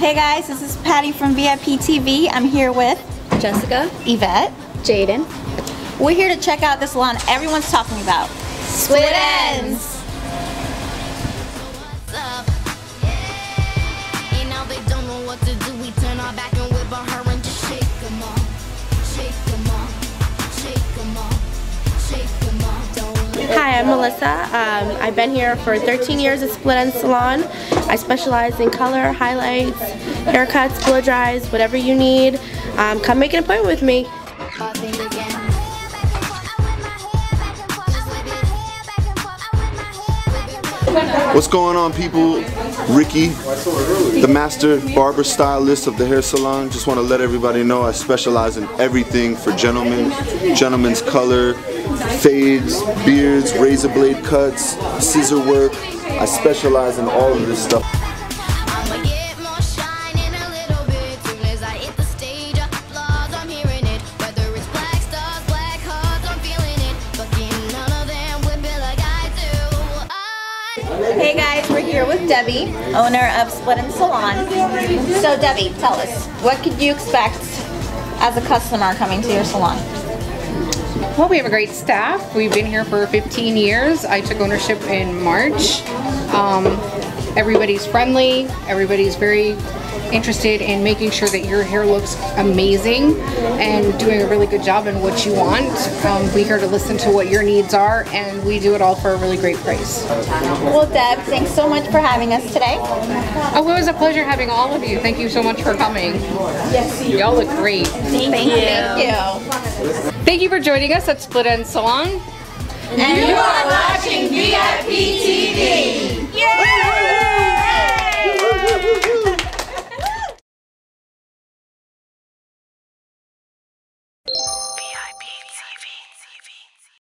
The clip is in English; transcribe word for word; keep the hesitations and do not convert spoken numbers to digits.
Hey guys, this is Patty from V I P T V. I'm here with Jessica, Yvette, Jaden. We're here to check out this salon everyone's talking about. Split Ends. Hi, I'm Melissa. Um, I've been here for thirteen years at Split Ends Salon. I specialize in color, highlights, haircuts, blow dries, whatever you need. Um, come make an appointment with me. What's going on, people? Ricky, the master barber stylist of the hair salon. Just want to let everybody know I specialize in everything for gentlemen, gentlemen's color, fades, beards, razor blade cuts, scissor work. I specialize in all of this stuff. Hey guys, we're here with Debbie, owner of Split Ends Salon. So Debbie, tell us, what could you expect as a customer coming to your salon? Well, we have a great staff. We've been here for fifteen years. I took ownership in March. Um, everybody's friendly. Everybody's very interested in making sure that your hair looks amazing and doing a really good job in what you want. Um, we're here to listen to what your needs are, and we do it all for a really great price. Well, Deb, thanks so much for having us today. Oh, it was a pleasure having all of you. Thank you so much for coming. Yes. Y'all look great. Thank, Thank you. you. Thank you for joining us at Split Ends Salon. And you are watching V I P T V. Yay!